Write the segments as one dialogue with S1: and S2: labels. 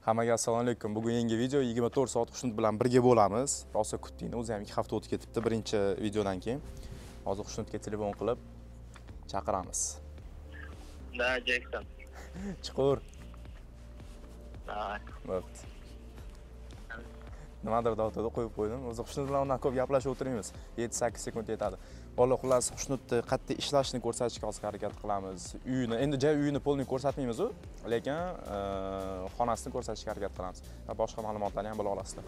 S1: Hammaga assalomu alaykum. Bugun yangi video 24 soat Xushnut bilan birga bo'lamiz. Rosa kutdinglar. O'zi ham 2 hafta o'tib ketibdi birinchi videodan keyin. Hozir Xushnutga telefon qilib chaqiramiz.
S2: Da, Jackson.
S1: Chiqur.
S2: Давай.
S1: Bo'pti. Nimadir davtada qo'yib qo'ydim. O'zi Xushnut bilan undan ko'p gaplashib o'tiramiz. 7-8 sekund yetadi. Valloh xullas Xushnutni qattiq ishlashni ko'rsatishga hozir harakat qilamiz. Uyini, endi joy uyini polni ko'rsatmaymiz-ku, lekin xonasini ko'rsatishga harakat qilamiz. Va boshqa ma'lumotlarni ham bila olasizlar.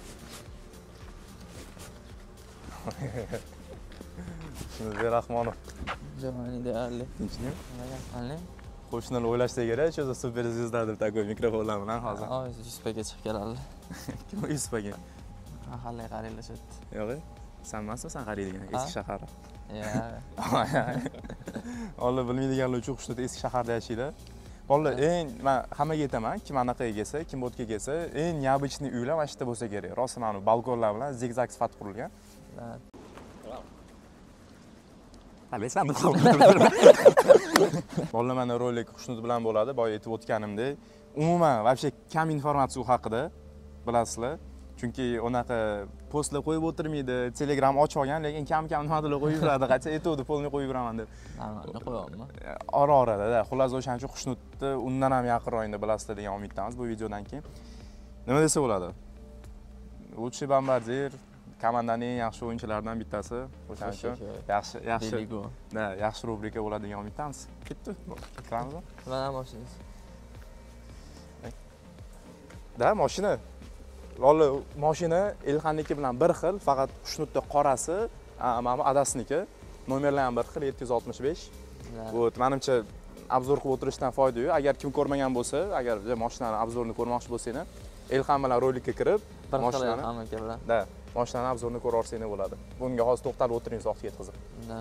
S1: Xushnut Rahmonov.
S3: Jamani deyarli.
S1: Tinchlik?
S3: Qanday?
S1: Qo'shnilar o'ylashsa kerak, shu super zvezda deb takoy mikrofonlar bilan hozir.
S3: Oy, Yusufga chiqib keladi.
S1: Kim Yusufga?
S3: Mahallay qaraylashyapti.
S1: Yo'q. Sen emasmi sen qaraydigan eski shahar?
S3: Ya.
S1: Ola bilmaydiganlar uchun Xushnut eski shaharda yashaydi. Vallahi men hammaga aytaman, kim anaqaga kelsa, kim o'tga kelsa, eng необычный uylar mana shu yerda bo'lsa kerak. Rosa mana balkonlar bilan zigzag sifat qurilgan. Bilasan Vallahi mana rolik Xushnut bilan bo'ladi, boya aytib o'tganimdek. Umuman вообще kam informatsiya u haqida bilasizlar. Chunki unaqa postlar qo'yib o'tirmaydi, Telegram ochib olgan, lekin kam-kam nimadir qo'yib yuradi. Qancha aytuvdi, polni qo'yib yuraman deb.
S3: Nima qo'yapman?
S1: Ora-orada, xullas o'shaning uchun Xushnutni undan ham yaqinroqda bilasizlar degan umiddamiz bu videodan keyin. Nima desa bo'ladi? Lutshi Bombardier komandaning eng yaxshi o'yinchilaridan bittasi. O'shaning uchun yaxshi rubrika bo'ladi degan umiddamiz. Ketdi. Qilamiz.
S3: Mana mashinasi.
S1: Da, mashina. Lolli mashina Ilxanniki bilan bir xil, faqat Xushnutda qorasi, mana adasiniki. Nomerlar ham bir xil 765. Bu menimcha obzor qilib o'tirishdan foyda yo'q. Agar kim ko'rmagan bo'lsa, agar mashinani obzorini ko'rmoqchi bo'lsangiz, Ilxan bilan rolikka kirib, mashinani
S3: hammaga bilan.
S1: Da, mashinani obzorini ko'ra olsangiz bo'ladi. Bunga hozir to'xtalib o'tiramiz vaqt yetkazib.
S3: Da.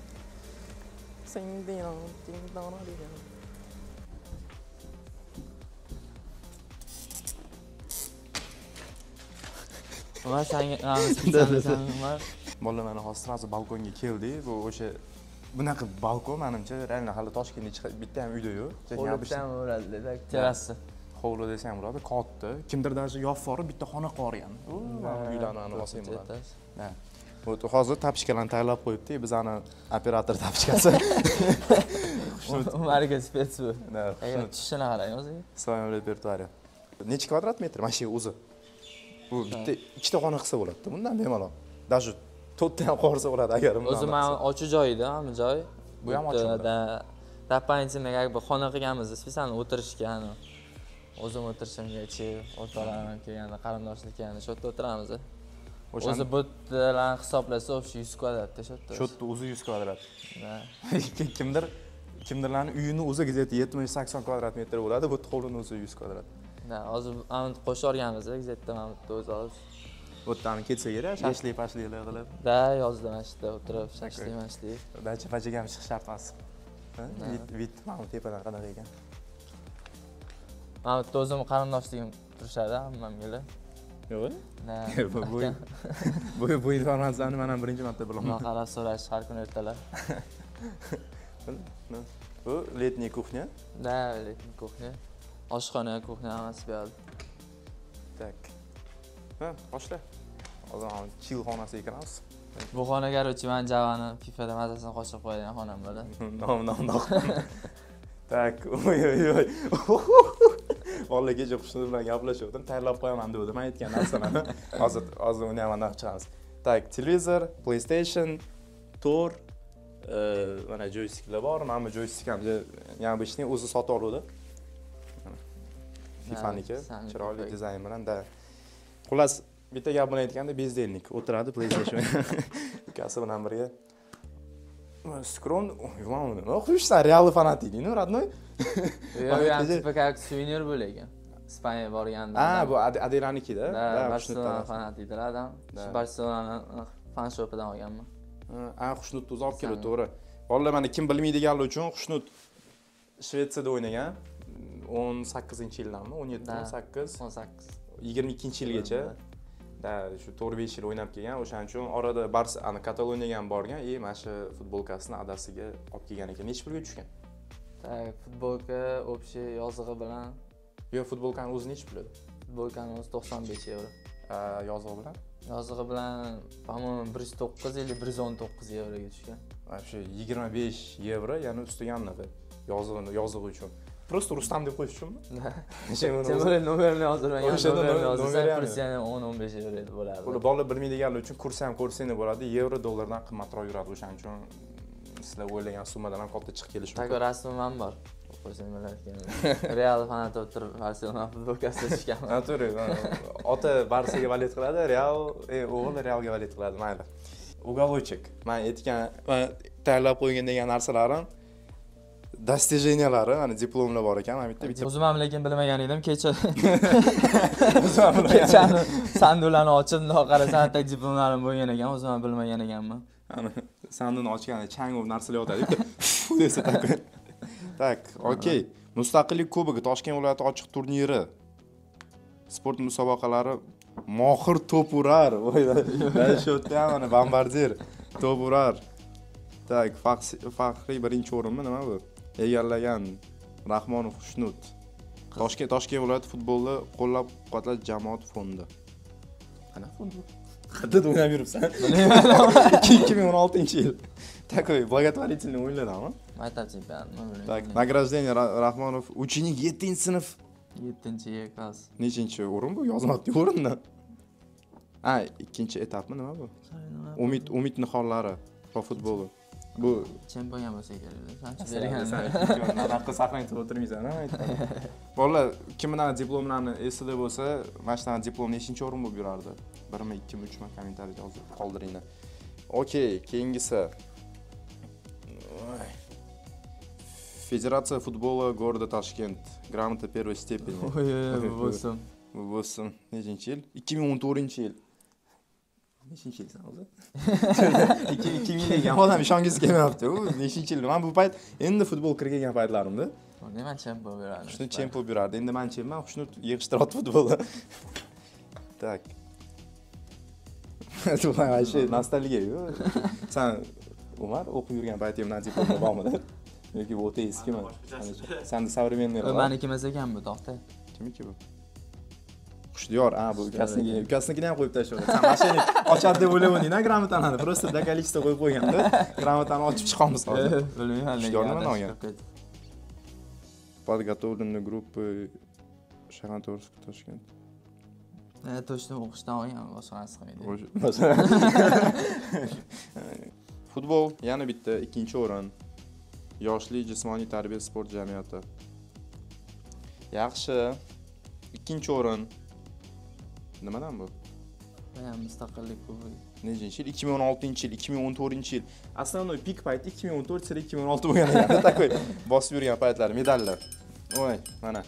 S3: Va senga
S1: Bola mana hozir srazu balkonga keldi. Bu o'sha bunaqa balkon menimcha realno hali Toshkentda chiqib bitta ham uyda yo'q.
S3: Hovlidan bo'ladi, terrasa.
S1: Hovli desam bo'ladi, katta. Kimdir даже yopib bitta xona qurgan. Uylarni ana olsam bo'ladi. Ha. Bu hozir tapishkalarni tayyorlab qo'yibdi. Bizani operator tapishkasi.
S3: Marga spets bu.
S1: Agar
S3: tushishini qarang o'zingiz.
S1: Своем repertuari. Necha kvadrat metr mana shu o'zi? Bu bitta ikkita xona qilsa bo'ladi. Bundan bemalol. Даже to'rtta ham qursa bo'ladi agar bundan.
S3: O'zi men ochiq joyda, hamma joy.
S1: Bu ham ochiq.
S3: Doполнительно как бы xona qilganmiz, spesial o'tirishga, o'zim o'tirishimga, o'rtoqlarim kelganda, qarindoshlar kelganda shu yerda o'tiramiz. O'zi bu bilan hisoblasa, o'sha 100 kvadratda shu yerda.
S1: Shu yerda o'zi 100 kvadrat. Kimdirlarning uyini o'zi где-то 70-80 kvadrat metr bo'ladi, bu hovlini o'zi 100 kvadrat.
S3: Da, hozir mana qo'shib o'rganmiz, где-то mana bu o'zi hozir.
S1: O'tdan ketsa kerak, shashlik-pashliklar qilib.
S3: Da, yozda mana shu yerda o'tirib, shashlik.
S1: Dacha-pachaga ham chiqish shart emas. Vit mana tepadan qanaqa ekan?
S3: Mana bu o'zim qarindoshligim turishadi, hammamga.
S1: Yo'q?
S3: Da.
S1: Bu informatsiyani men ham birinchi marta bilaman.
S3: Nima qarab so'rash har kuni ertalab.
S1: Bu letniy kuxnya.
S3: Da, letniy kuxnya. Oshxona, kuxnya hammasi bu yerda.
S1: Tak. Ha, boshla. Hozir ham chill xonasi ekanmiz.
S3: Bu xona garochi men Javani FIFAda mazasini qo'shib qo'ygan xonam bo'ladi.
S1: No. Tak, oy. Vallahi kecha Xushnut bilan gaplashgandim, tayyorlab qo'yaman dedim. Men aytgan narsalarni hozir uni ham aniq chiqamiz. Tak, televizor, PlayStation, tor, mana joystiklar bor. Mana bu joystik ham необычный o'zi sotib oluvdi. FIFAniki, chiroyli dizayn bilan da. Xullas, bitta gap bilan aytganda bezdelnik o'tiradi PlayStation. Ukasi bilan birga. Скромно, nima qilishsan, Real fanatikmi, родной?
S3: Yo'q, tipa как suvenir bo'lagan. Ispaniyaga borganda.
S1: Bu Adelanikida.
S3: Da, Barselona fanatiklar adam. Shu Barselona fan shopidan olganman.
S1: Xushnutni o'zi olib keldi, to'g'ri. Vallahi mana kim bilmaydiganlar uchun Xushnut Shvetsiyada o'ynagan. 18-yildanmi? 17-18. 22-yilgacha. Da, shu 4-5 yil o'ynab kelgan. O'shaning uchun orada Kataloniyaga ham borgan, mana shu futbolkasini adasiga olib kelgan ekan. Nechta pulga tushgan?
S3: Tak, futbolka общий yozig'i bilan
S1: Yo, futbolkani o'zi nechi pul edi?
S3: Futbolkani o'zi 95 euro.
S1: Yozig'i bilan?
S3: Yozig'i bilan, по-моему, 109 или 119 euroga tushgan.
S1: Shu 25 evro, ya'ni ustiga nima? Yozig'i uchun. Просто Rustam deb qo'yish uchunmi?
S3: Sen böyle nomerini yozdirmagan,
S1: O'shada
S3: nomerini
S1: nomer
S3: yozdirsan,
S1: ham
S3: kurs yana 10-15 euro edi bo'ladi.
S1: Buni bolalar bilmaydiganlar uchun kurs ham ko'rsanglar bo'ladi. Yevro dollardan qimmatroq yuradi. O'shaning uchun sizlar o'ylagan summadan ham katta chiqib kelishi
S3: Tako
S1: mumkin.
S3: rasmim ham bor. Qo'ysam bo'larkan. Real fanat bo'lib turib Barselona futbolkasida tushganman.
S1: To'g'ri. Ota Barsaga valet qiladi, Real, o'g'il Realga valet qiladi, mayli. Uголочек. Men aytgan, tayyorlab qo'ygan degan narsalarim достижениялari, mana diplomlar bor ekan, men bitta
S3: O'zim ham lekin bilmagan edim, kecha
S1: o'zim ham bilmagan.
S3: kechani sandularni ochib, bundoq qarasam hatta diplomlarim bo'lgan ekan, o'zim ham bilmagan ekanman.
S1: Ana sanduni ochganda chang bo'lib narsalar yotadi. Desa takay. Tak, okey. Mustaqillik kubogi Toshkent viloyati ochiq turniri. Sport musobaqalari mohir to'p urar. Voy, shu yerda ham mana bombardier to'p urar. Tak, faxriy birinchi o'rinmi nima bu? Egallagan Rahmonov Xushnut. Toshkent viloyati futbolni qo'llab-quvvatlash jamoat fondi. Qanaqa fond bu? Qayerda o'ynab yuribsan? 2016-yil. Takoy, благотворительный o'yinlarmi?
S3: Maktab chempionatmi?
S1: Так, награждение Rahmonov ученик 7-sinf.
S3: 7-E klass.
S1: Nechinchi o'rin bu? Yozmabdi o'rinni. Ikkinchi etapmi nima bu? Umid nihollari va futboli. Bu
S3: Chempion bo'lsa kerak. Sanchi bergan.
S1: Naqqa saqlanib o'tirmaysan, aytdim. Bolalar, kimdan diplomlarni esida bo'lsa, mana shunday diplom nechinchi o'rin bo'lib yurardi? 1mi, 2mi, 3mi kommentariyada yozib qoldiringlar. Okey, keyingisi. Federatsiya futbola gорода Toshkent. Gрамота первой степени.
S3: Bo'lsin.
S1: Bo'lsin. Nechinchi yil? 2014-yil. Nechinchi yil o'zi? 2000 degan odam ishongingiz kelmayapti. U nechinchi yil? Men bu payt endi futbol kirgan paytlarimda.
S3: Nima chempion beradi?
S1: Shuni chempion berardi. Endi men chempion, shuni yig'ishtiradi futbolda. Tak. Bu вообще nostalgiya. Sen Umar o'qib yurgan paytingdan diplom bormi? Yoki bu o'ta eskimi? Senda современный bor.
S3: Meniki emas ekan bu, to'xta.
S1: Kimniki bu? Xushdiyor, bu ukasinikini ham qo'yib tashladi. Sen mashina ochadi deb o'ylayapman, gрамотani. Просто до количества qo'yib qo'yganda, gрамотani ochib chiqamiz hozir.
S3: Bilmayman,
S1: Xushdiyor nima olgan? Подготовленные группы Shag'antorsk, Toshkent.
S3: Точно o'qishdan olgan, boshqa narsa qilmaydi.
S1: Futbol yana bitta, ikkinchi o'rin. Yoshlik jismoniy tarbiya sport jamiyati. Yaxshi. Ikkinchi o'rin. Nimadan bu?
S3: Men mustaqillik kubogi.
S1: Nechinchi yil? 2016-yil, 2014-yil. Основной pik payti 2014, 2016 bo'lgan ekan. Takoy bosib yurgan paytlar, medallar. Voy, mana.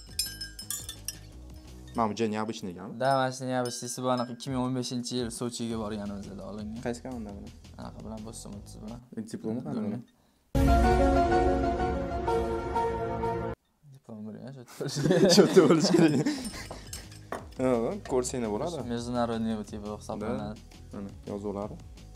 S1: Mana bu необычный ekan.
S3: Da, mana shu необычныйsi bu anaqa 2015-yil Sochiga borganimizda olingan.
S1: Qaysi komanda buni?
S3: Anaqa bilan bo'lsin, o'tsa bilan.
S1: Diplomi qani buni?
S3: Diplom bergan
S1: Shu bo'lish kerak. Ko'rsanglar bo'ladi.
S3: Международный типа hisoblanadi.
S1: Mana yozuvlari.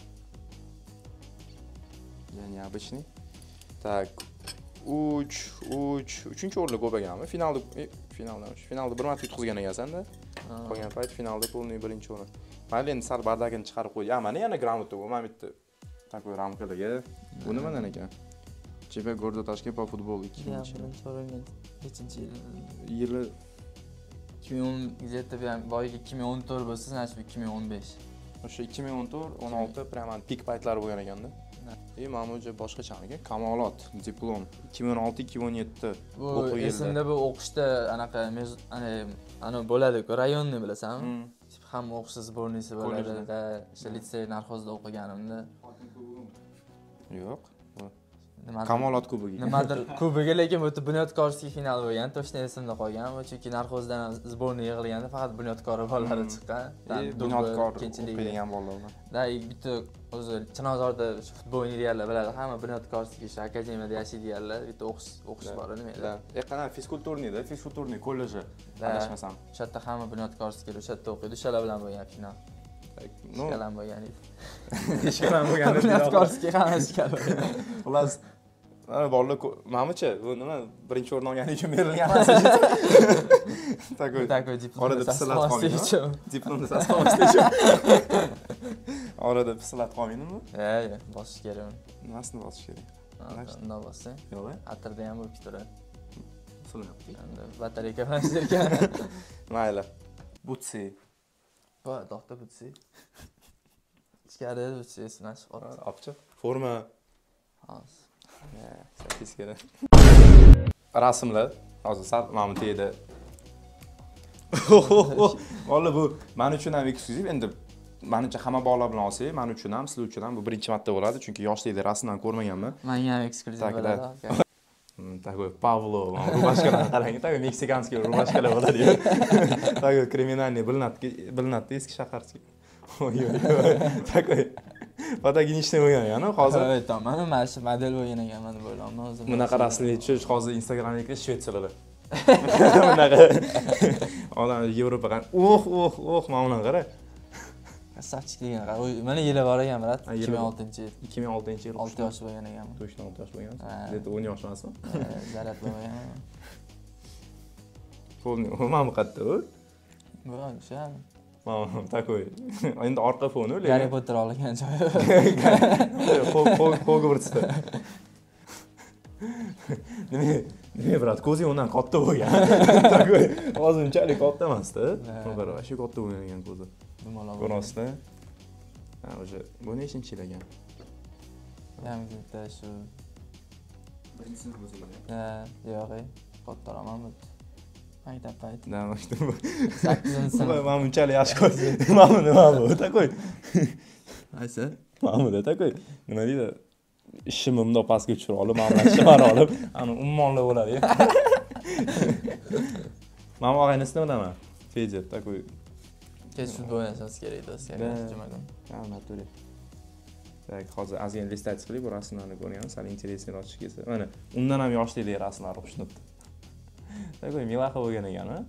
S1: Необычный. Так, 3-3-3-chi o'ringa ko'payganmi? Finalda bir marta yutqizgan ekansan-da. Qolgan payt finalda polniy birinchi o'rin. Mayli endi sal bardagini chiqarib qo'y. Mana yana gрамота bu. Mana bitta takoy ramkalarga. Bu nimadan ekan? Chempionat gорода Toshkent po futbol 2-chi.
S3: Birinchi o'ringa nechinchi yil?
S1: Yili
S3: 2010 где-то boyiga 2014 bo'lsa, значит 2015.
S1: O'sha 2014-16 prямо pik paytlari bo'lgan ekanda. Mana bu boshqacha ekan. Kamolot, diplom 2016-2017
S3: o'quv yili. Esimda bu o'qishda anaqa ana bo'ladi-ku, rayonni bilasanmi? Hamma o'qish sbornisi bo'ladi. O'sha litsey narxozda o'qiganimda.
S1: Yo'q. Kamolot kubogi.
S3: Nimadir kubogi, lekin bu bunyodkorskiy final bo'lgan. To'shna esimda qolgan. Chunki narxozdan sborniy yig'ilganda faqat bunyodkor bolalari chiqqan.
S1: Bunyodkor o'qigan bolalar.
S3: Da, bitta o'zi Chinozorda futbol o'ynaydiganlar biladi. Hamma bunyodkorskiy shu akademiyada yashaydiganlar, bitta o'qish bor nima edi?
S1: Qana fizkulturniyda, fizkulturniy kolleji. Adashmasam.
S3: O'sha yerda hamma bunyodkorskiy o'sha yerda o'qiydi. O'shalar bilan bo'lgan final. Ishkalam bo'lgan edi.
S1: Ishkalam bo'lgan edi.
S3: Bunyodkorskiy ham ishkalam.
S1: Xullas, Mana bolalar ma'michi, bu nima birinchi o'rin olgani uchun berilgan emas.
S3: Такой диплom.
S1: Orada pislatib qolmaydi. Diplomni sasqolishdi uchun. Orada pislatib qolmaydimi?
S3: Yo'q, bosish kerak uni.
S1: Nimasini bosish kerak?
S3: Undan bossang,
S1: Yo'q.
S3: atirda ham bo'lib turadi.
S1: Usulyapti.
S3: Endi batareyka bilan ishlayotgan.
S1: Mayli. Butsi.
S3: Voy, do'xtir butsi. Ichkarida butsi esnash qoldi.
S1: Opchi. Forma.
S3: Hozir.
S1: Sakizgada. Rasmlar. Hozir sal mana bu yerda. Valla bu men uchun ham eksklyuziv. Endi menimcha hamma bolalar bilan olsak, men uchun ham, sizlar uchun ham bu birinchi marta bo'ladi, chunki yoshlikda rasmdan ko'rmaganman.
S3: Menga ham eksklyuziv bo'ladi.
S1: Такой Pavlo, rubashkalarni qarang, такой meksikanskiy rubashkalar bo'ladi. Такой криминальный bilinadi eski shaharchi. Oy. Такой fotogenishniy bo'lgan yana hozir.
S3: Mana shu model bo'lgan ekanman deb o'ylayman o'zim.
S1: Bunaqa rasmlar tushish hozir Instagramga Shvetsiyalarda. Bunaqa odam Yevropaga mana buni qara.
S3: Sachligini qara. Mana yili bor ekan, brat. 2006-yil.
S1: 2006-yil.
S3: 6 yosh bo'lgan ekanman.
S1: Точно 6 yosh bo'lgan. Dedi 10 yosh emasmi?
S3: Zarat bo'lgan.
S1: Qo'lni mana bu qayerda u?
S3: Bu o'sha.
S1: Mana такой. Endi orqa foni, lekin
S3: Harry Potter olgan joyi.
S1: Hogwartsda. Nima brat, ko'zing undan katta bo'lgan. Такой, hozir unchalik katta emas-da. Mana shu katta bo'lgan ekan ko'zi. Ko'rasizda. Ha, o'sha bu nechinchi yil ekan?
S3: Yangilikda shu.
S1: Birinchi sinf o'zida.
S3: Ha, yo'q, kattaroqman bu. Maktab payti.
S1: Da, maktab.
S3: 8-sinf.
S1: Mana bunchalik yosh ko'zi. Mana nima bu? Такой.
S3: Aysa?
S1: Mana bu такой. Nima deydi? Ishimni bundoq pastga tushirib olib, mana bular ishimni olib, ana ummonlar bo'ladi. Mana og'aynisi nimadan? Fedya, такой.
S3: Kech futbol o'ynashimiz kerak do'stlar. Juma kuni.
S1: Ha, naturi. Tak, hozir ozgina listatsiya qilib, bu rasmlarni ko'rgan, sal interesini ochish kelsa. Mana undan ham yoshlikdagi rasmlar xushnud. Такой milaxa bo'lgan ekan, ha?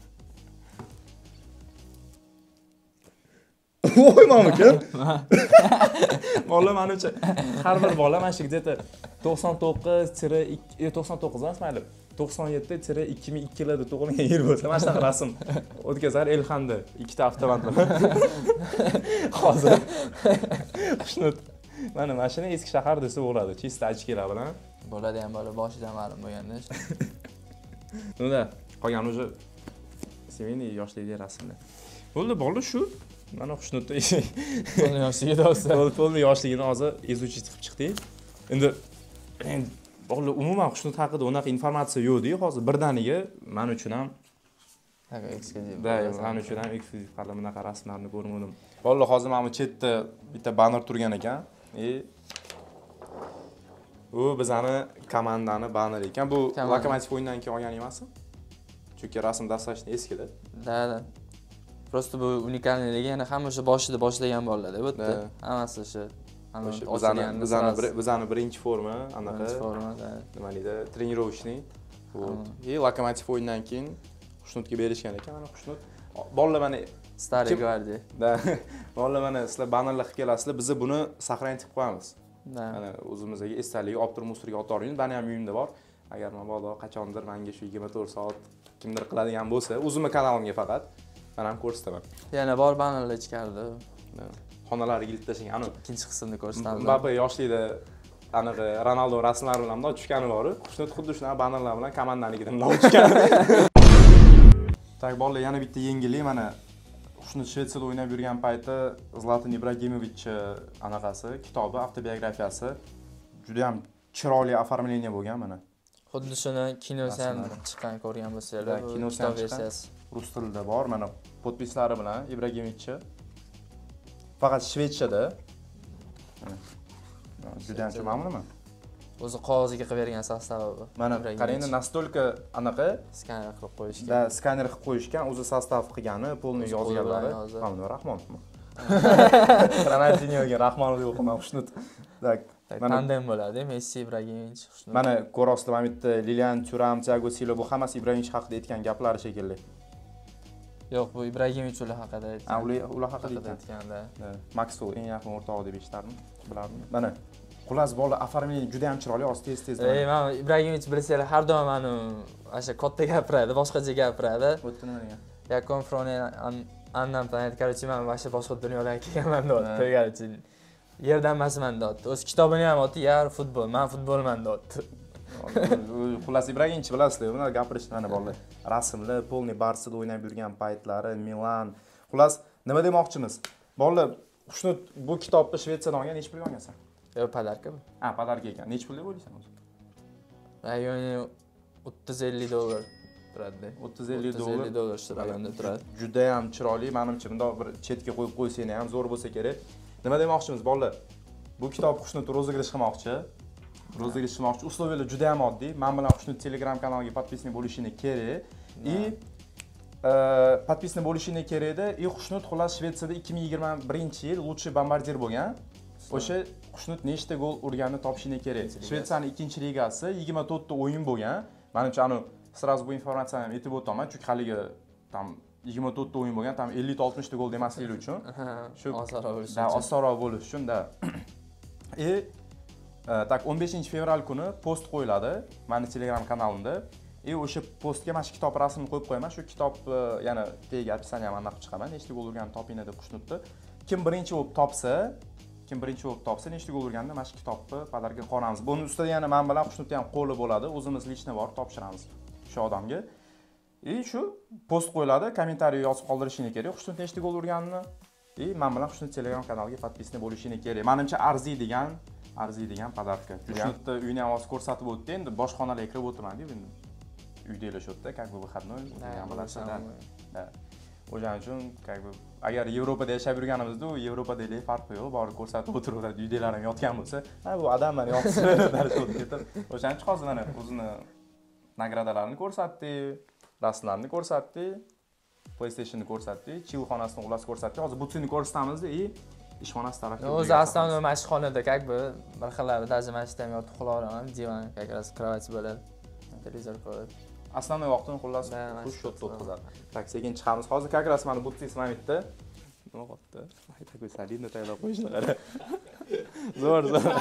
S1: Voy, mana kim? Bola menimcha har bir bola mana shu где-то 99 emas, mayli. 97-2002 yilda tug'ilgan yil bo'lsa, mana shunaqa rasm o'tkazar Elxanda ikkita avtomat bilan. Hozir xushnud. Mana mashina eski shahar desa bo'ladi, chista ochkilar bilan.
S3: Bo'ladi ham bola boshidan ma'lum bo'lganda.
S1: Unda qolgan o'sha sevinli yoshlikdagi rasmlar. Bo'ldi, bola shu. Mana xushnudda
S3: Qo'lni yoshligida olsa.
S1: Qo'lni yoshligini hozir izучить qilib chiqdik. Endi bola umuman xushnud haqida unaqa informatsiya yo'q-ku, hozir birdaniga men uchun ham
S3: eksklyuziv.
S1: Men uchun ham eksklyuziv hali bunaqa rasmlarni ko'rmadim. Bola hozir mana bu chetda bitta banner turgan ekan. Bu bizani komandani banneri ekan. Bu Lokomotiv o'yindan keyin olgan emasmi? Chunki rasm dastlashni eskida.
S3: Da. Просто bu unikalniligi yana hamma o'sha boshida boshlagan bolalar bu yerda. Hammasi o'sha
S1: bizani birinchi forma, anaqa.
S3: Birinchi forma, da.
S1: Nima deydi? Trenirovочный. Lokomotiv o'yindan keyin Xushnudga berishgan ekan. Mana Xushnud. Bolalar mana
S3: Stariy gvardiya.
S1: Da. Bolalar mana sizlar bannerlar qilib kelasizlar, biz buni saqlanib qo'yamiz. Mana o'zimizga esdalik olib turib mustorga otib oling. Meni ham uyimda bor. Agar mabodo qachondir menga shu 24 soat kimdir qiladigan bo'lsa, o'zimning kanalimga faqat men ham ko'rsataman.
S3: Yana bor bannerlar ichkarida.
S1: Xonalarga ilib tashlagan. Ana
S3: ikkinchi qismni ko'rsataman.
S1: Mbappe yoshlikda aniq Ronaldo rasmlari bilan bunday tushgani bor. Xushnud xuddi shunaqa bannerlar bilan komandanikidan bunday tushgan. Tak, bolalar yana bitta yengillik mana Xushnud Shvetsiyada o'ynab yurgan payti Zlatan Ibragimovich anaqasi, kitobi, avtobiografiyasi juda ham chiroyli oformleniya bo'lgan mana.
S3: Xuddi shuni kinosi ham chiqqan ko'rgan bo'lsanglar,
S1: kinosi ham versiyasi rus tilida bor. Mana podpislari bilan Ibragimovich. Faqat Shvetsiyada. Juda ham chiroylimi?
S3: O'zi qog'oziga qilib bergan sostavi bu.
S1: Mana qarangda настолько anaqa
S3: skaner qilib qo'yishgan.
S1: Da, skaner qilib qo'yishgan, o'zi sostav qilgani, polni yozganlari. Mana Rahmonovmi? Ronaldinyoga Rahmonov deb o'qiman Xushnud. Tak,
S3: tandem bo'ladi, Messi, Ibragimovich, Xushnud.
S1: Mana ko'rasizlar, mana bitta Lilian Thuram, Thiago Silva bu hammasi Ibragimovich haqida aytgan gaplari shekilli.
S3: Yo'q, bu Ibragimovich ular haqida aytgan.
S1: Ular haqida aytganda. Maxwell eng yaqin o'rtog'i deb eshitardim, bilardim. Mana Xullas bola оформление juda ham chiroyli, hozir tez-tez.
S3: Men Ibragimovich bilsanglar, har doim mani o'sha katta gapiradi, boshqacha gapiradi.
S1: O'tdi nima degan?
S3: Я конфроне andan planet, короче, men boshqa dunyolarga kelganman deyapti, короче. Yerdan emasman deyapti. O'z kitobini ham otdi, "Yar futbol, men futbolman" deyapti.
S1: Xullas Ibragimovich bilasizlar, bular gapirishni mana bolalar. Rasmli, polniy Barsada o'ynab yurgan paytlari, Milan. Xullas, nima demoqchimiz? Bolalar, Xushnud bu kitobni Shvetsiyadan olgan, nechta pulga olgansan?
S3: Yo'q, padarka bu.
S1: Ha, padarka ekan. Nechta pul deb o'ylaysan o'zi?
S3: Rayoni $350 turadi.
S1: $350
S3: shu rayonda turadi.
S1: Juda ham chiroyli, menimcha bundoq bir chetga qo'yib qo'ysang ham zo'r bo'lsa kerak. Nima demoqchimiz, bolalar? Bu kitob Xushnud rozыгрыш qilmoqchi. Rozыгрыш qilmoqchi. Uslovlar juda ham oddiy. Men bilan Xushnud Telegram kanaliga подписчик bo'lishini kerak. И подписчик bo'lishini kerak-da. И Xushnud xullas Shvetsiyada 2021-yil лучший бомбардир bo'lgan. O'sha Xushnud nechta gol urganini topishini kerak. Shvetsiyaning 2-ligasi 24 ta o'yin bo'lgan. Menimcha anu sразу bu informatsiyani ham aytib o'taman, chunki haligi tam 24 ta o'yin bo'lgan, tam 50-60 ta gol demaslik uchun.
S3: Shu osonroq bo'lishi
S1: uchun. Da, osonroq bo'lishi uchun da. Tak 15-fevral kuni post qo'yiladi meni Telegram kanalimda. O'sha postga mana shu kitob rasmini qo'yib qo'yaman. Shu kitob yana tagiga описание ham anaqa chiqaman. Nechta gol urganini toping deb Xushnudni. Kim birinchi bo'lib topsa, nechta gol urganini mana shu kitobni padarga qo'yamiz. Buning ustida yana men bilan Xushnudda ham qo'li bo'ladi. O'zimiz lично bor, topshiramiz shu odamga. Shu post qo'yiladi, kommentariy yozib qoldirishini kerak. Xushnud nechta gol urganini men bilan Xushnud Telegram kanaliga подписчик bo'lishini kerak. Menimcha arziydigan padarka. Xushnudni uyini ham hozir ko'rsatib o'tdi. Endi boshqa xonalarga kirib o'tirman deb endi uyda ishlayapti, как бы выходной, ham bilasizlar. O'shaning uchun, как бы agar Yevropada yashab yurganimizda, Yevropadagi farqi yo'q, borib ko'rsatib o'tiraveradi. Uydalar ham yotgan bo'lsa, bu odam meni yoqsin deb ketib. O'shaning uchun hozir mana o'zini nagradalarini ko'rsatdi, rasmlarni ko'rsatdi, PlayStation'ni ko'rsatdi, chilxonasini ulas ko'rsatdi. Hozir butsini ko'rsatamiz-da, ishxonasi tarafga.
S3: O'zi aslida mashqxonada, как бы bir xillari даже mashqda ham yotib qo'laveraman, divan, как раз кровать bo'ladi. Televizor qo'yib.
S1: Основной vaqtini xullas xush shot o'tkazadi. Tak, sekin chiqamiz. Hozir как раз mana butsi ismamidda. Nima qopti? Такой солидный tayyorlab qo'yishdi qara. Zo'r.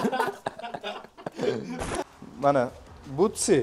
S1: Mana butsi.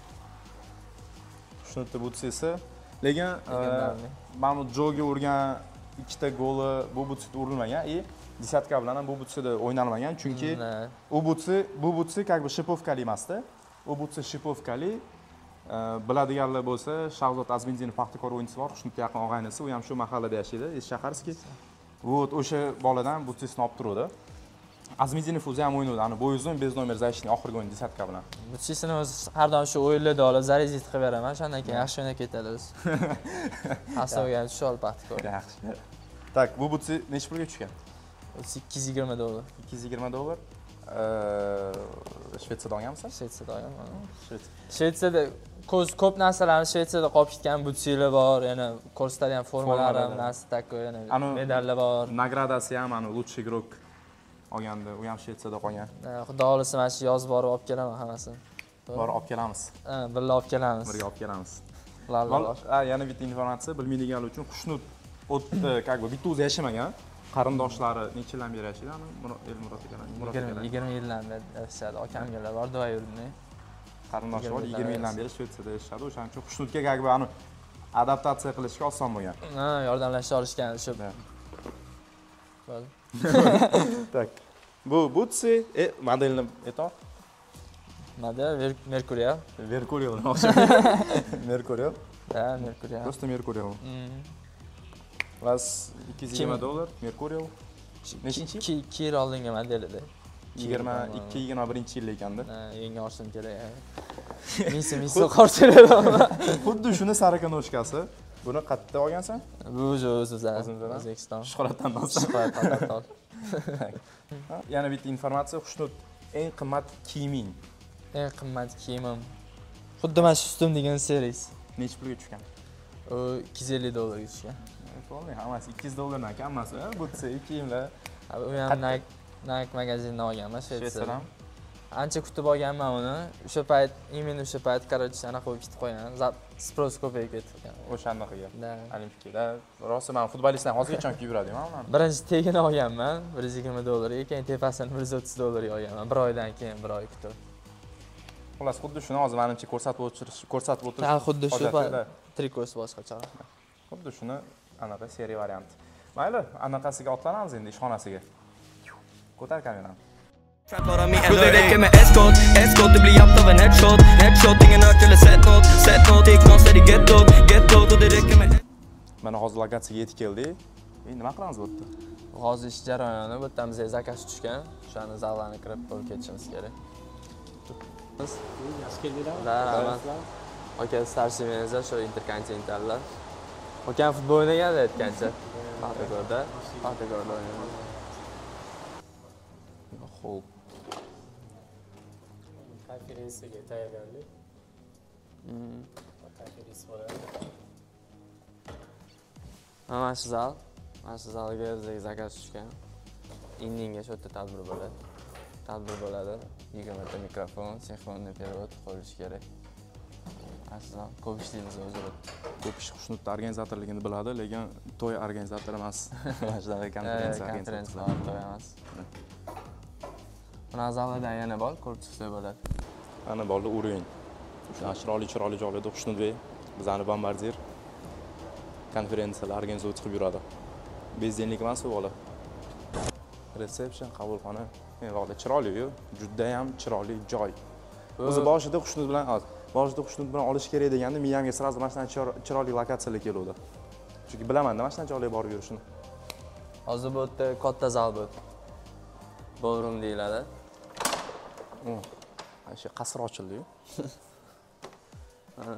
S1: Shunday butsisi. Lekin mana Joga urgan ikkita goli bu butsida urilmagan. Desatka bilan ham bu butsida o'ynalmagan, chunki bu butsi как бы shipovkali emasda. U butsi shipovkali. Biladiganlar bo'lsa, Shahzod Azmindinov Paxtakor o'yinchisi bor, Xushnudga yaqin og'aynisi, u ham shu mahallada yashaydi, Shaharskiy. Вот, o'sha boladan butsisini olib turdi. Azmindinov o'zi ham o'ynadi, ana bo'y uzun, bez nomer zayishning oxirgi o'yini desatka bilan.
S3: Butsisini o'zi har doim shu o'yinlarda olib, zarizit qilib beraman, shundan keyin yaxshi o'ynab ketadi o'zi. Hasoga tushib olib Paxtakor.
S1: Yaxshi. Tak, bu butsi necha pulga tushgan?
S3: $220.
S1: $220. Shvetsiyada olganmisan?
S3: Shvetsiyada olganman. Shvetsiyada ko'p narsalarni Shvetsiyada qolib ketgan, butsilar bor, yana ko'rsatadigan formalari, narsa takko, yana medallar bor.
S1: Nagradasi ham ana лучший игрок olganda, u ham Shvetsiyada qolgan.
S3: Xudo xolisa mana shu yozib borib olib kelaman hammasini.
S1: Borib olib kelamiz.
S3: Birga olib kelamiz.
S1: Birga olib kelamiz.
S3: Lallar.
S1: Yana bitta informatsiya bilmaydiganlar uchun Xushnud o'tdi, как бы bitta o'zi yashamagan. Qarindoshlari necha yildan beri yashaydi? Elmurod ekan.
S3: 20 yildan beri yashadi. Akamgalar bor, Dubai yurtida.
S1: Qarindoshi bor, 20 yildan beri Shvetsiyada yashadi. O'shaning uchun Xushnudga как бы ani adaptatsiya qilishga oson bo'lgan.
S3: Yordamlasha olishgan shu. Bo'ldi.
S1: Tak. Bu butsi modelni aytor.
S3: Model Mercurial.
S1: Mercurial. Mercurial.
S3: Da, Mercurial.
S1: Просто Mercurial. Vas $220, Mercurial. Nechinchi?
S3: 2 yil oldingi modelida.
S1: 22-21 yil ekanda.
S3: Yangi olishim kerak. Misi qorchilar.
S1: Xuddi shuni Sarakanovskasi. Buni qayerda olgansan?
S3: Bu O'zbekiston.
S1: Shuhratdan olsan. Yana bitta informatsiya, Xushnud eng qimmat kiyiming.
S3: Eng qimmat kiyimim. Xuddi mana shu ustim degan series.
S1: Necha pulga tushgan?
S3: U $250 tushgan.
S1: To'g'ri, hammasi $200 dan hammasi. Butsi kiyimlar.
S3: U ham Nike magazindan olganman, Shvetsiyadan. Ancha kutib olganman uni. O'sha payt, именно o'sha payt, короче, anaqa bo'lib ketib qo'ygan. Spros ko'payib ketgan.
S1: O'shandaqiga.
S3: Da.
S1: Olimpikada. Rosa men futbolistdan hozirgacha kiyib yuradim men.
S3: Birinchi tegini olganman, $120, keyin tepasini $130 olganman. Bir oydan keyin bir oy kutib.
S1: Xullas, xuddi shuni hozir menimcha ko'rsatib o'tirish.
S3: Ha, xuddi shu
S1: hojatli-da.
S3: trikosi boshqacha.
S1: Xuddi shuni anaqa seriya varianti. Mayli, anaqasiga otlanamiz endi ishxonasiga. Ko'tar kamerani.
S4: Skjuter räcker med ett skott du blir japt av en headshot, ingen hört eller sett nåt, gick någonstans i gettot och det räcker med
S1: Mana hozir lokatsiyaga yetib keldik. Nima qilamiz bu yerda?
S3: Hozir ish jarayoni, bu yerdan bizga zakaz tushgan. O'shani zallarni kirib qo'yib ketishimiz kerak.
S5: Yaxshi keldinglar.
S3: Rahmat. Aka, starshий menejer shu Interkontinentallar. Aka futbol o'ynaganda aytgancha. Paxtakorda o'ynagan. Xo'p.
S5: Konferensiyaga tayyorgarlik. Konferensiya bo'ladi.
S3: Mana shu zalga bizga zakaz tushgan. Indinga shu yerda tadbir bo'ladi. 20 ta mikrofon, sinxronniy perevod qo'yish kerak. Aslan ko'p ishlaymiz o'zimiz.
S1: Ko'p ish Xushnudda organizatorligini biladi, lekin to'y organizatori emas. Mana shunaqa konferensiya
S3: to'y emas. Mana zalda yana bor, ko'rib chiqsa bo'ladi.
S1: Ana bolalar o'rin. Shunaqa chiroyli joylarda Xushnudbek, bizani bombardier konferensiyalar organizatsiya qilib yuradi. Bezdenlik emas u bola. Reseption, qabulxona. Valla chiroyli-yu, juda ham chiroyli joy. O'zi boshida Xushnud bilan olish kerak deganda miyamga sразу mana shunday chiroyli lokatsiyalar keluvdi. Chunki bilaman-da mana shunday joylarga borib yurishni.
S3: Hozir bu yerda katta zal bu. Ballroom deyiladi.
S1: Mana shu qasr ochildi-yu.
S3: Mana.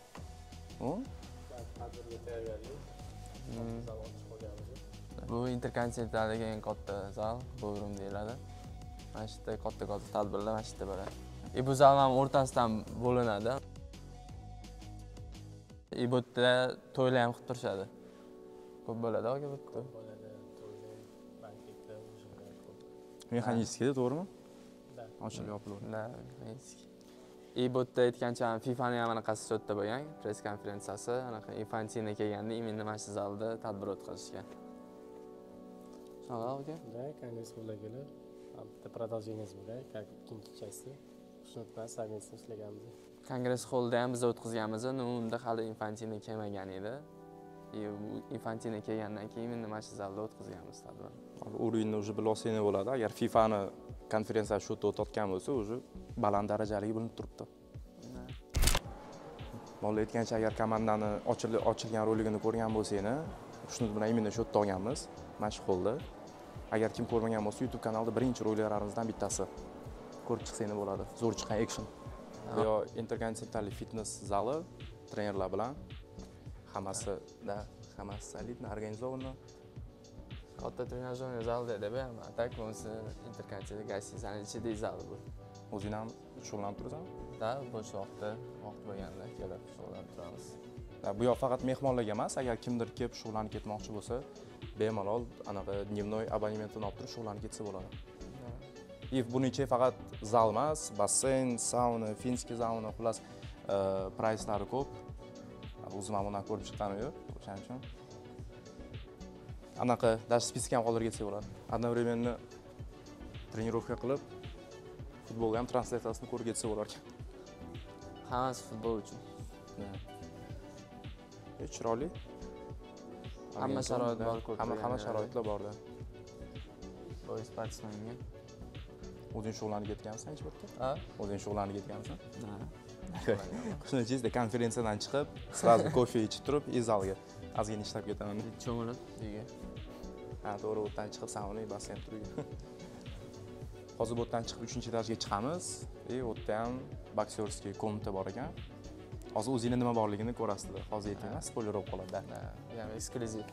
S5: Tadbirga tayyorgarlik. Zavod qolganmiz.
S3: Bu Interkontinentaldagi eng katta zal, ballroom deyiladi. Mana shu yerda katta tadbirlar mana shu yerda bo'ladi. Bu zal ham o'rtasidan bo'linadi. Bu yerda to'ylar ham qilib turishadi. Ko'p bo'ladi aka bu yerda.
S5: Bo'ladi, to'ylar, banketlar, o'shalar ko'p.
S1: Mexanistikada, to'g'rimi?
S5: Da.
S1: Ochilib yopilaveradi.
S3: Da, meksik. Bu yerda aytgancha FIFAning ham anaqasi shu yerda bo'lgan, press konferensiyasi, anaqa Infantino kelganda imенно mana shu zalda tadbir o'tkazishgan. Shunaqa aka?
S5: Da, kongress bo'lagilar. Bitta продолжение bo'lgan, ikkinchi части. Xushnud bilan совместно ishlaganmiz.
S3: Kongress holda ham biz o'tkazganmiz, unda hali Infantino kelmagan edi. Infantino kelgandan keyin imенно mana shu zalda o'tkazganmiz tadbir.
S1: O'rinni уже bilosini bo'ladi. Agar FIFAni konferensiya shu yerda o'tayotgan bo'lsa, уже baland darajaligi bilinib turibdi. Bola aytgancha, agar komandani ochilgan roligini ko'rgan bo'lsangiz, Xushnud bilan imенно shu yerda olganmiz, mana shu holda. Agar kim ko'rmagan bo'lsa, YouTube kanalida birinchi roliklarimizdan bittasi. Ko'rib chiqsangiz bo'ladi. Zo'r chiqqan action. Bu Interkontinental fitness zali, trenerlar bilan hammasi solidно, организовано.
S3: Katta trenajyorniy zal dedi-da, a tak bunisi Interkontinental gостиницаning ichidagi zal bu.
S1: O'zing ham shug'ullanib turasizmi?
S3: Da, bo'sh vaqt bo'lganda kelib shug'ullanib turamiz.
S1: Bu yoq faqat mehmonlarga emas, agar kimdir kelib shug'ullanib ketmoqchi bo'lsa, bemalol anaqa dnevnoy abonementini olib turib shug'ullanib ketsa bo'ladi. Buning ichiga faqat zal emas, basseyn, sauna, finskiy sauna, xullas prayslari ko'p. O'zim ham uni ko'rib chiqqanim-yu, o'shaning uchun. Anaqa даже spisik ham qoldirib ketsa bo'ladi. Одновременно trenirovka qilib, futbolga ham translyatsiyasini ko'rib ketsa bo'lar ekan.
S3: Hammasi futbol uchun.
S1: Chiroyli.
S3: Hamma sharoit bor ko'p.
S1: Hamma sharoitlar bor-da.
S3: Boy sportsmenga.
S1: O'zing shug'ullanib ketgansan hech birda?
S3: Ha?
S1: O'zing shug'ullanib ketgansan?
S3: Ha.
S1: Xushnud konferensiyadan chiqib, sразу kofe ichib turib, zalga ozgina ishlab ketaman.
S3: Cho'milib uyga.
S1: Ha, to'g'ri, bu yerdan chiqib sauna, basseyn turgan. Hozir bu yerdan chiqib 3-etajga chiqamiz. Bu yerda ham boksyorskiy komnata bor ekan. Hozir o'zingizda nima borligini ko'rasizlar. Hozir aytmayman, spoiler bo'lib qoladi-da.
S3: Ya'ni eksklyuziv.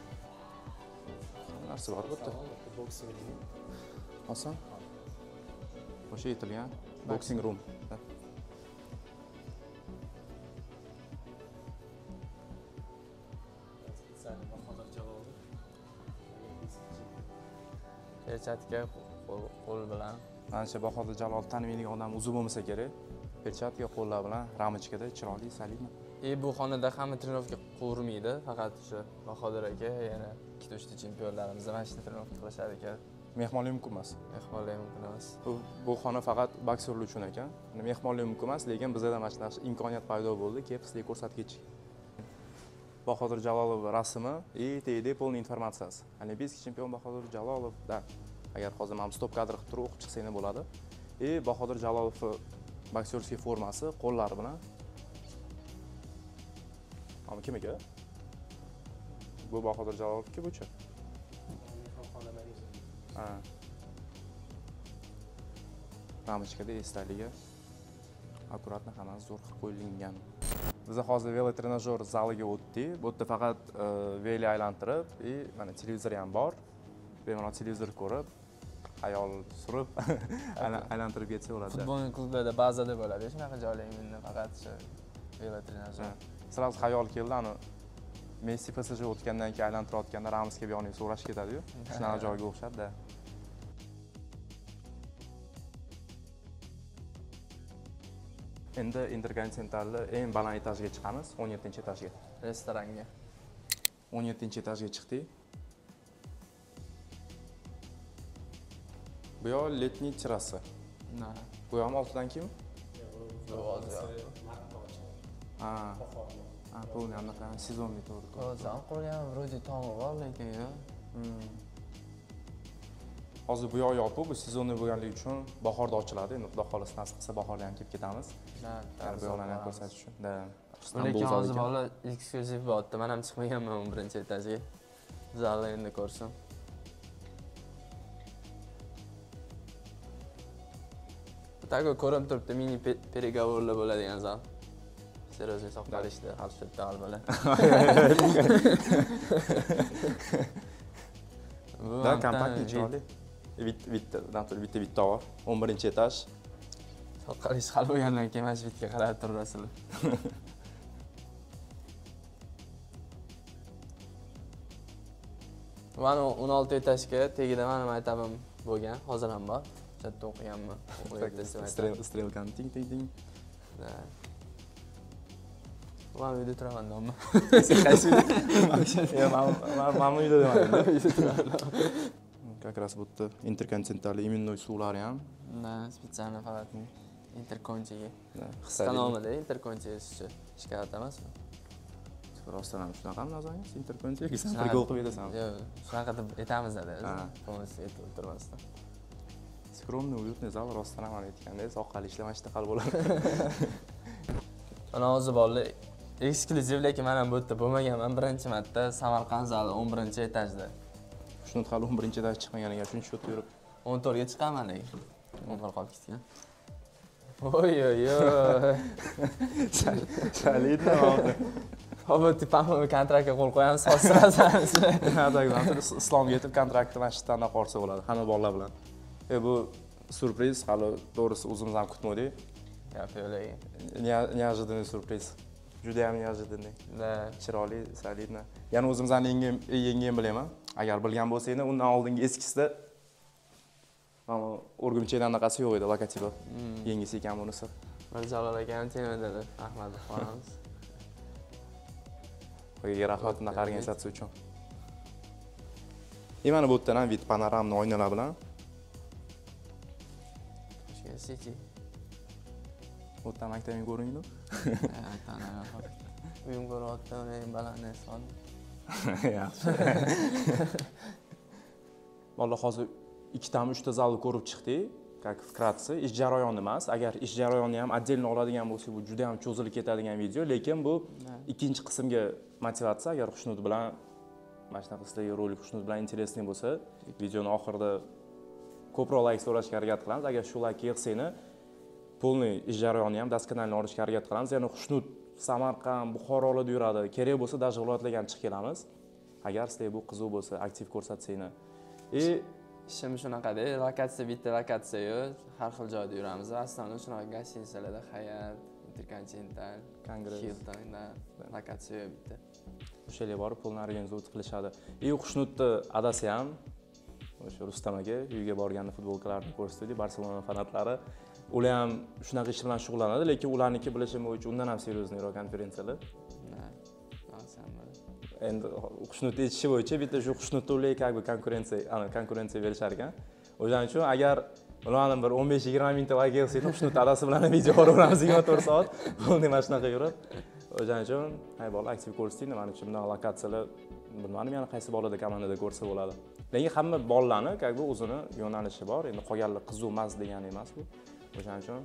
S1: Narsa bor bu yerda.
S5: Boksing.
S1: Oson. O'sha aytilgan boxing room.
S3: Perchatka qo'l bilan.
S1: Ancha Bahodir Jalol tanimaydigan odam uzib bo'lmasa kerak. Perchatka qo'llar bilan ramichkada chiroyli, solidno.
S3: Bu xonada hamma trenovka qurmaydi, faqat o'sha Bahodir aka, yana ikkita chempionlarimiz mana shunda trenovka qilishar ekan.
S1: Mehmonlik mumkin emas.
S3: Mehmonlar mumkin emas.
S1: Bu xona faqat boksyorlar uchun ekan. Mehmonlik mumkin emas, lekin bizda mana shunaqa imkoniyat paydo bo'ldi. Kelib sizga ko'rsatgich. Bahodir Jalolov rasmi teyida полный informatsiyasi. Olimpiy chempion Bahodir Jalolov da. Agar hozir men stop kadr qilib turib o'qib chiqsangiz bo'ladi. Bahodir Jalolov boksyorskiy formasi qo'llari bilan. Ama kim aka? Bu Bahodir Jalolovga bu-chi? Ha. Ramachkada esdaligi akkuratni hammasi zo'r qilib qo'yilgan. Biz hozir velotrenajyor zaliga o'tdik. Bu yerda faqat veli aylantirib, mana televizor ham bor. Bemalol televizor ko'rib, ayol surib aylantirib ketsa bo'ladi.
S3: Futbol klubida bazada bo'ladi, shunaqa joylarga faqat shu velotrenajyor.
S1: Sirasiz xayol keldi, ani Messi PSG o'tgandan keyin aylantirayotganda Ramosga bir yo'nlik so'rash ketadi-yu. Shunaqa joyga o'xshadi-da. Endi Interkontinentalni eng baland etajga chiqamiz, 17-etajga.
S3: Restoranga.
S1: 17-etajga chiqdik. Bu yoq letniy terrasa. Bu ham oltidan kim? Ha. Bu anaqa sezonga to'g'ri.
S3: O'zim qurgan vроде tomi bor lekin yo.
S1: Hozir bu yoq yopiq, bu sezonniy bo'lganligi uchun bahorda ochiladi. Endi Xudo xolasa nasib qilsa bahorda ham kelib ketamiz. Bu yoqlarni ham ko'rsatish uchun.
S3: Lekin hozir bola eksklyuziv bo'lyapti. Men ham chiqmaganman 11-etajga. Zalni endi ko'rsam. Tago ko'rib turibdi, mini переговорlar bo'ladigan zal. Serozli soqolishda halshitda albalar.
S1: Da kompaktli chiqadi. Bitta bor. 11-etaj.
S3: Soqolish hal bo'lgandan keyin mana shu bitga qarab turasizlar. Mana 16-etajga tegida mana maktabim bo'lgan, hozir ham bor. Chatda o'qiganman.
S1: Strelkani ting ting ting.
S3: Men uyda turamanman.
S1: Qaysi uyda? Men uyda demadim. Как раз bu yerda Interkontinentalli imennoy suvlari ham.
S3: Spesialni faqat Interkontiga. Qisqa nomida Interkontiga shikoyat emasmi?
S1: Rostdan ham shunaqami nazoringiz Interkontiga? Bir gol qilib berasanmi?
S3: Yo'q, shunaqa deb aytamiz-da. Polностью aytib o'tirmasdan.
S1: Скромный, уютный zал, rostdan ham aytganda, soqqali ishlamashda qal bo'ladi.
S3: Mana hozir bolalar eksklyuziv, lekin men ham bu yerda bo'lmaganman. Birinchi marta Samarqand zali 11-etajda.
S1: Shuni hali 11-etajga chiqmaganiga shuncha o'tib yurib
S3: 14 ga chiqaman lekin. 11 qolib ketgan. Oy.
S1: Salidmi?
S3: Hozir tipamni kontraktga qo'l qo'yamiz, hozir.
S1: Islomga yetib kontraktni mana shu yerdan qolsa bo'ladi, hamma bolalar bilan. Bu surpriz, hali to'g'risi o'zimiz ham kutmadik. Неожиданный сюрприз. Juda ham неожиданный. Chiroyli, solidni. Yana o'zimizdan yengim bilaman. Agar bilgan bo'lsangiz, undan oldingi eskisida mana Urgumchida anaqasi yo'q edi, logotipi. Yengisi ekan bunisi.
S3: Mirjalol akam tenadadi. Rahmat qilamiz.
S1: Qo'yga rahmat unaqa organizatsiya uchun. Mana bu yerdan ham vid panoramni oynalar bilan
S3: City.
S1: O'ta maktabing ko'ringmi?
S3: Uyim ko'ryapti, men balandni son.
S1: Yaxshi. Vallahi hozir ikkitami 3ta zalni ko'rib chiqdik. Как вкратце, ish jarayoni emas. Agar ish jarayonni ham отдельно oladigan bo'lsak, bu juda ham cho'zilib ketadigan video, lekin bu ikkinchi qismga motivatsiya. Agar Xushnud bilan mana shunaqa sizlarga rolik Xushnud bilan интересный bo'lsa, videoni oxirida ko'proq like so'rashga harakat qilamiz. Agar shu like yig'sangiz, полный ish jarayonni ham досконально olishga harakat qilamiz. Ya'ni Xushnud, Samarqand, Buxorolarda yuradi. Kerak bo'lsa, даже viloyatlarga ham chiqib kelamiz. Agar sizlarga bu qiziq bo'lsa, aktiv ko'rsatsangiz.
S3: Ishim shunaqada, lokatsiya bitta lokatsiya yo'q, har xil joyda yuramiz. Aslida shunaqa gостиницаlarda Hayat, Interkontinental,
S1: Kongress,
S3: Hiltonda lokatsiya bitta.
S1: O'shalarga borib pulni organizatsiya qilishadi. Xushnudni adasi ham o'sha Rustam aka uyiga borganda futbolkalarni ko'rsatdi, Barselona fanatlari. ular ham shunaqa ish bilan shug'ullanadi, lekin ularniki bilishim bo'yicha undan ham seriozniroq konferensiyalar. Endi Xushnut aytishi bo'yicha bitta shu Xushnutda ular kabi konkurensiya berishar ekan. O'shaning uchun agar ularni bir 15-20 mingta vaqt kelsa, Xushnut adasi bilan video ko'raveramiz 24 soat. Unda mana shunaqa yurib. O'shaning uchun bola aktiv ko'rsatdi, menimcha bunday lokatsiyalar bilmadim, yana qaysi bolada komandada ko'rsa bo'ladi. Lekin hamma bolalarni kabi o'zini yo'nalishi bor. Endi qolganlar qiziq emas degani emas bu. O'shaning uchun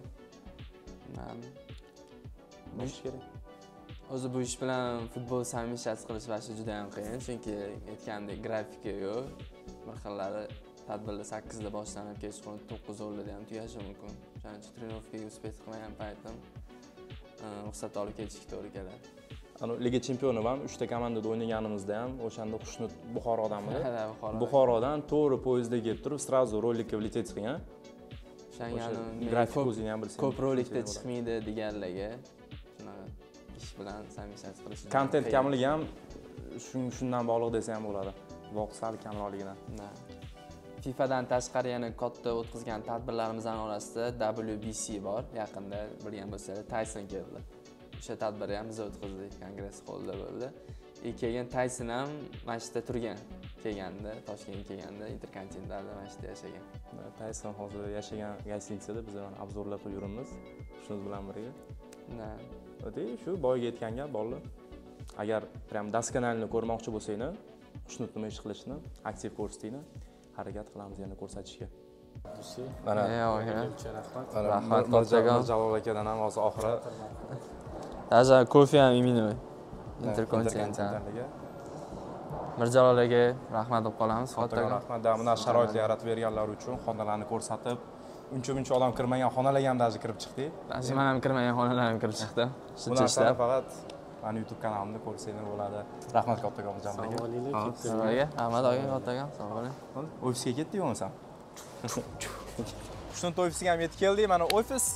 S1: bo'lish kerak.
S3: O'zi bu ish bilan futbol samimiyat qilish vaqti juda ham qiyin, chunki aytgandek grafika yo'q. Bir xillari tadbirlar 8 da boshlanib, kechqurun 9 o'rnida ham tugashi mumkin. O'shaning uchun trenirovkaga uspet qilmagan paytim ruxsat olib ketishga to'g'ri keladi.
S1: Liga chempioni ham 3 ta komandada o'ynaganimizda ham o'shanda Xushnut Buxorodanmi?
S3: Buxorodan
S1: to'g'ri poyezdga kelib turib, srazu rolikka bilet qilgan.
S3: O'shanga
S1: grafik o'zini ham bilsangiz.
S3: Ko'p rolikda chiqmaydi deganlarga shunaqa ish bilan samimiyat qilish.
S1: Kontent kamligi ham shundan bog'liq desa ham bo'ladi. Vaqt sal kamroqligidan.
S3: FIFAdan tashqari yana katta o'tkazgan tadbirlarimizning orasida WBC bor. Yaqinda bilgan bo'lsangiz, Tyson keldi. O'sha tadbirni ham biz o'tkazdik, kongress holida bo'ldi. Keyin Tyson ham mana shu yerda turgan. Kelganda, Toshkentga kelganda Intercontinentalda mana shu yerda yashagan.
S1: Tyson hozir yashagan gastitsada biz ham obzorlar qilib yuramiz. Shuningdek bilan birga. Shu boyga aytgan gap bolalar. Agar prям doskональni ko'rmoqchi bo'lsanglar, Xushnutni ish qilishni aktiv ko'rsatinglar. Harakat qilamiz yana ko'rsatishga.
S5: Mana
S3: rahmat kattagon.
S1: Jalol akadan ham hozir oxiri.
S3: Даже kofe ham iminoy. Intercontinental. Mirjalol aka rahmat deb qolamiz.
S1: Kattagon rahmat. Bunda sharoitlar yaratib berganlar uchun xonalarni ko'rsatib, uncha odam kirmagan xonalarga ham даже kirib chiqdik.
S3: Men ham kirmagan xonalarga ham kirib chiqdim.
S1: Shuncha ishlab faqat mani YouTube kanalimda ko'rsanglar bo'ladi. Rahmat kattagon Jamol aka.
S3: Rahmat aka kattagon. Sog' bo'ling.
S1: Ofisga ketdik bo'lmasam. Xushnut ofisiga ham yetib keldik. Mana ofis.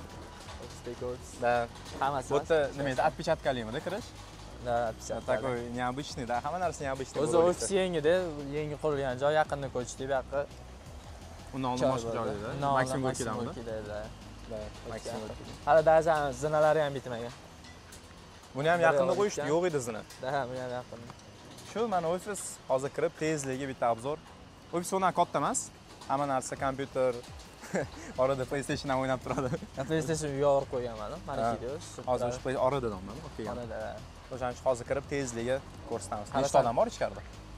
S1: Да.
S3: Hammasi.
S1: Bu yerda nima edi? Отпечаткалimi-da kirish?
S3: Да, отпечатка.
S1: Такой необычный, да. Hamma narsa neobычный.
S3: O'zi ofis yangida, yangi qurilgan joy, yaqinda ko'chdik bu yoqqa.
S1: Undan oldin boshqa joyda. Maksim Gorkidami?
S3: Maksim. Hali даже zinalari ham bitmagan.
S1: Buni ham yaqinda qo'yishdi, yo'q edi zina.
S3: Da, buni ham yaqinda.
S1: Shu mana ofis, hozir kirib tezligi bitta obzor. Ofis undan katta emas. Hamma narsa kompyuter. Orada PlayStation ham o'ynab turadi.
S3: PlayStation uyga qo'yganman, meniki
S1: hozir shu oradan kelgan.
S3: Orada.
S1: O'shaning uchun hozir kirib tezligi ko'rsatamiz. Nechta odam bor ichkarida?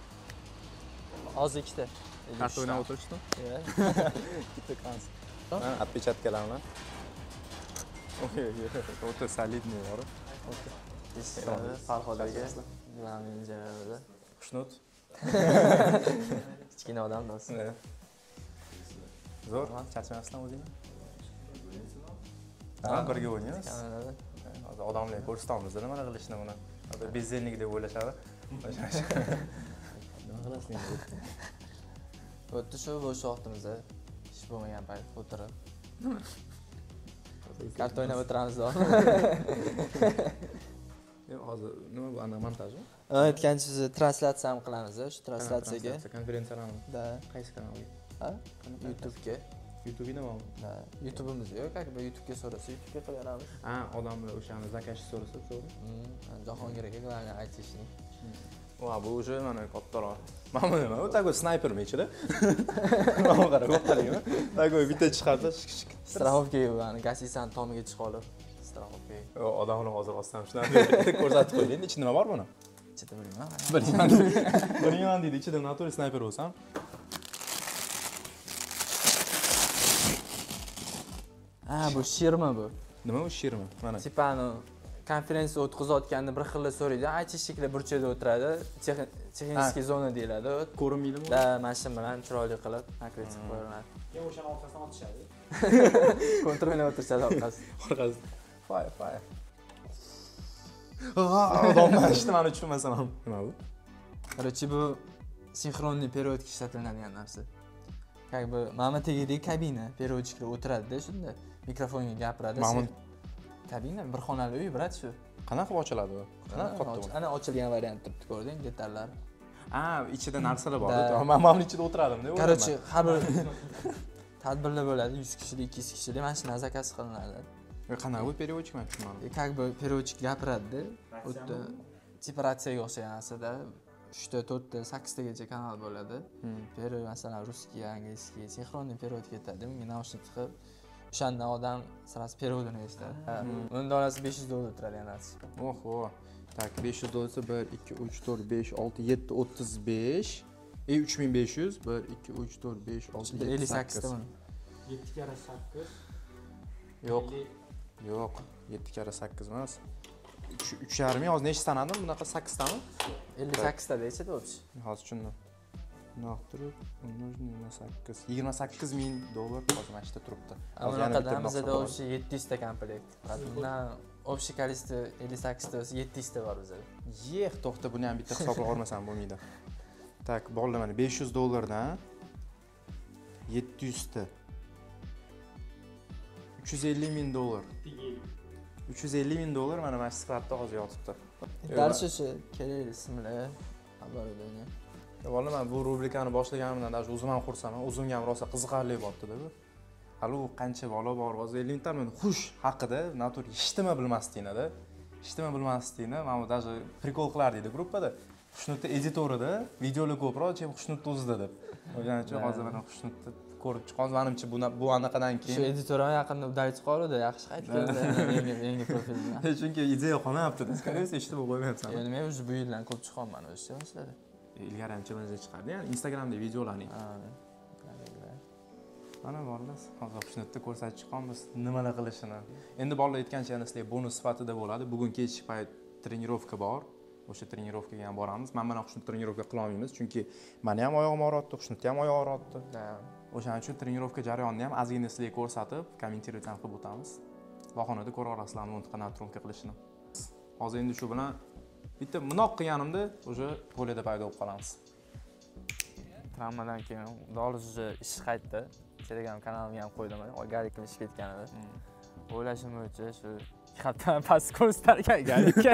S3: Hozir 2 ta.
S1: Qarta o'ynab o'tirishdimi? Bitta konst. Отпечаткаларni. O'ta solidniy bor.
S3: Farhod aka bilan menejerimiz.
S1: Xushnut.
S3: Kichkina odam do'st.
S1: Zo'r, charchamasdan o'zingni. Birga o'ynaymiz. Hozir odamlarga ko'rsatamiz nima qilishni buni. Bezdenlik deb o'ylashadi. Nima qilasizlar endi?
S3: O'tdi shu bo'sh vaqtimizda ish bo'lmagan payt o'tirib. Karta o'ynab o'tiramiz da.
S1: Hozir nima bu ana montajmi?
S3: Aytgancha translyatsiya ham qilamiz, shu translyatsiyaga.
S1: Konferensiyalarni.
S3: Da.
S1: Qaysi kanalga?
S3: Ha? YouTube'ga.
S1: YouTube'ga nima?
S3: Da. YouTube'imiz yo'q, как бы YouTube'ga so'rasa YouTube'ga qo'yamiz.
S1: Ha, odamlar o'shani zakashni so'rasa, to'g'ri?
S3: Jahongir aka bilan aytishni.
S1: Va bu уже mana kattaroq. Mana nima? U такой snaypermi ichida? Mana qarab, qo'rqaligimi? Такой bitta chiqarsa,
S3: Страховкаga bani gassisani tomiga chiqib olib, страховкаga.
S1: Odamlar hozir olsam shunaqa ko'rsatib qo'ydi. Ichida nima bor buni?
S3: Ichida bilmayman.
S1: Bilmayman deydi, ichida naturi snayper bo'lsam.
S3: Bu shirma bu.
S1: Nima bu shirma? Mana.
S3: Tipani konferensiya o'tkazayotganda bir xil so'raydi. Aytishliklar burchakda o'tiradi. Texnik zona deyiladi.
S1: Ko'rinmaydimi?
S3: Da, mashin bilan chiroyli qilib nakretib qo'yiladi.
S5: Keyin o'shani orqasidan otishadi.
S3: Kontrolni o'tirishadi orqasida.
S1: Orqasida. Fire. Odamlar ishtimani tushunmasam ham. Nima bu?
S3: Короче, bu sinxronniy переводga ishlatiladigan narsa. Как бы mana tegidagi kabina, переводчикlar o'tiradi-da shunda mikrofonga gapiradi. Kabina bir xonali uy, brat shu.
S1: Qanaqa ochiladi bu? Qanaqa katta bu?
S3: Ana ochilgan variant turibdi, ko'rding, detallari.
S1: Ichida narsalar bor. Men mana ichida o'tiradim-da.
S3: Короче, har bir Tadbirlar bo'ladi, 100 kishilik, 200 kishilik mashina zakaz qilinadi.
S1: Qanaqa bu переводчик men tushunmadim.
S3: Как бы переводчик gapiradi-da. Xuddi tip ratsiyaga o'xshagan narsada 3 ta, 4 ta, 8 tagacha kanal bo'ladi. Перевод masalan russkiy, angliyskiy, sinxronniy перевод ketadi. Unga naushnik tiqib, o'shandan odam sirasi переводini eshitadi. Uni donasi $500 turadi narsa.
S1: Oho. Tak, $500 1 2 3 4 5 6 7 35 3500 1 2 3 4 5 6 7
S3: 58 ta buni.
S5: 7 kara 8.
S3: Yo'q.
S1: Yo'q, 7 kara 8 emas. 3,5 hozir nechta sanadim? Bunaqa 8 tami?
S3: 58 ta deychi to'g'ri.
S1: Hozir tushundim. Naqtirib, umrni 28. $28,000 hozir mana shu turibdi.
S3: Bunaqada bizda o'sha 700 ta komplekt. Bundan общий количество 58 ta, 700 ta bor bizda.
S1: Yex, to'xta, buni ham bitta hisoblab olmasam bo'lmaydi. Tak, bolalar mana $500 dan 700 ta. $350,000. $350,000 mana shu sifatda hozir yotibdi.
S3: Dars o'sha kerak ismlar xabar bo'ladi.
S1: Valla men bu rubrikani boshlaganimdan даже o'zim ham xursandman. O'zimga ham rosa qiziqarli bo'libdi-da bu. Hali u qancha bola bor, hozir 50 ta men xush haqida natur eshitdimi bilmasdingda. Eshitdimi bilmasdingda, men bu даже prikol qilardik gruppada. Xushnudni editorida videolar ko'proq, chem Xushnudni o'zida deb. O'shaning uchun hozir men Xushnudni ko'rib chiqqan, menimcha bu anaqadan keyin
S3: shu editor ham yaqinda udalib qoldi, yaxshi qaytib keldi yangi profildan.
S1: Chunki ideya qolmayapti-da. Скорее всего, eshitib qo'ymayapsan.
S3: Endi men o'sha bu yildan ko'p chiqaman o'sha boshladi.
S1: Ilgari ham chimizda chiqardi, ya'ni Instagramda videolarning. Mana bolalar, hozir Xushnudni ko'rsatib chiqqanmiz, nimalar qilishini. Endi bolalar aytgancha yana sizlarga bonus sifatida bo'ladi. Bugun kechki payt trenirovka bor. O'sha trenirovkaga ham boramiz. Men mana Xushnud trenirovka qila olmaymiz, chunki meni ham oyog'im og'riyapti, Xushnudni ham oyog'i og'riyapti. O'shaning uchun trenirovka jarayonini ham ozgina sizlarga ko'rsatib, kommentirovat ham qilib o'tamiz. Bahonada ko'ra olasizlar uni qanaqa trenirovka qilishini. Hozir endi shu bilan bitta minoq qilganimda o'sha polida paydo bo'lib qolamiz.
S3: Travmadan keyin doliz o'sha ish qaytdi. Telegram kanalimga ham qo'ydim, Galik qilib ishga ketgan edi. O'ylashim bo'yicha shu hatto past kurslarga Galikka.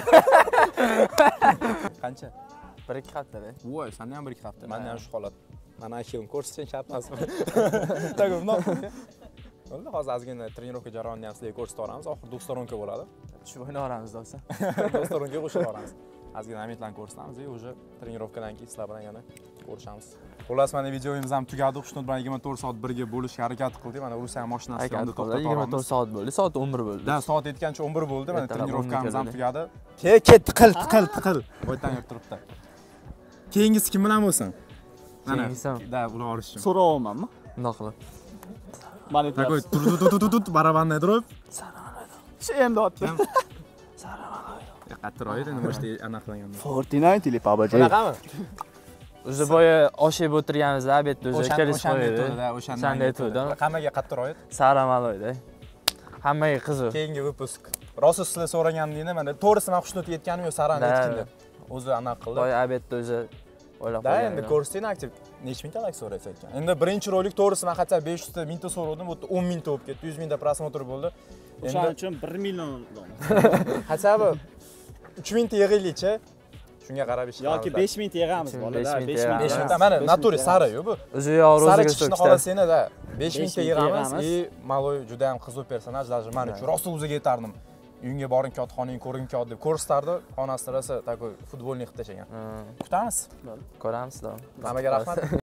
S1: Qancha?
S3: 1-2 haftada.
S1: Voy, senda ham 1-2 hafta. Menda ham shu holat. Mana akam ko'rsatsan chapmasmi? Tago minoq. Bo'ldi, hozir ozgina trenirovka jarayonini ham sizlarga ko'rsatib boramiz. Oxir do'storonka bo'ladi.
S3: Tushib o'ynayveramiz do'stlar.
S1: Do'storonka qo'shib boramiz. Ozgina momentlarni ko'rsatamiz, o'sha trenirovkadan keyin sizlar bilan yana ko'rishamiz. Xullas, mana videomiz ham tugadi. Xushnud bilan 24 soat birga bo'lishga harakat qildik. Mana Rusya mashinasida unda to'xtatib olamiz.
S3: 24 soat bo'ldi. Soat 11 bo'ldi.
S1: Da, soat aytgancha 11 bo'ldi. Mana trenirovkamiz ham tugadi. Ket, tiqil. Boydan yurib turibdi. Keyingisi kim bilan bo'lsin? Mana, da, ular olishsin.
S5: So'rayapmanmi?
S3: Bundoq qilib.
S5: Mana
S1: Такой tut barabanday turib.
S5: Shu endi otdi.
S1: Qattiqroq edi, nima ishda aniqlaganda.
S5: 49 или PUBG.
S1: Bunaqami?
S3: O'zi boya osh yeb o'tirganimizda obedda o'zi kelishib qo'ydi.
S1: O'shanday aytdi. Hammaga qattiqroq edi.
S3: Saramaloyda. Hammaga qiziq.
S1: Keyingi выпуск. Rosa sizlar so'ragandingda mana to'g'risi men Xushnudga aytganim yo'q, Sarani aytganda. O'zi anaqa qildi.
S3: Boya obedda o'zi o'ylab
S1: Da,
S3: qo'ygan.
S1: endi ko'rsang aktiv necha mingta like so'raysiz ekan. Endi birinchi rolik to'g'risi men hatto 500 ta, 1000 ta so'radim, bu 10 mingta bo'lib ketdi, 100 mingta prosmotr bo'ldi.
S5: O'shaning uchun 1 million
S1: Hatto 3000 ta yig'aylikchi. Shunga qarab ish qilamiz.
S5: yoki 5000 ta yig'amiz bolada,
S1: 5000 ta. Mana naturi sari-yu bu.
S3: O'zi yo'q ro'zaga
S1: chiqishni xohlasanglar da 5000 ta yig'amiz. Maloy juda ham qiziq personaj, даже men uchun rosa o'ziga yetardim. Uyingga boring, kotxoning ko'ring kot deb ko'rstardi. Xonasi rosa takoy futbolni ixtashagan. Kutamiz.
S3: Ko'ramiz.
S1: Hammaga rahmat.